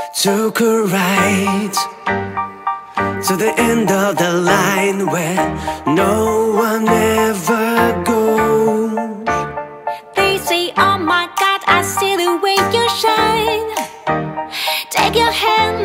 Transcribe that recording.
Took a ride to the end of the line where no one ever goes. They say, oh my God, I see the way you shine. Take your hand